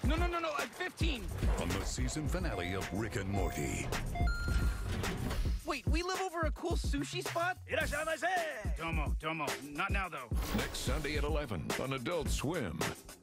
No, 15. On the season finale of Rick and Morty. Wait, we live over a cool sushi spot? Irashaimase! Domo. Not now, though. Next Sunday at 11 on Adult Swim.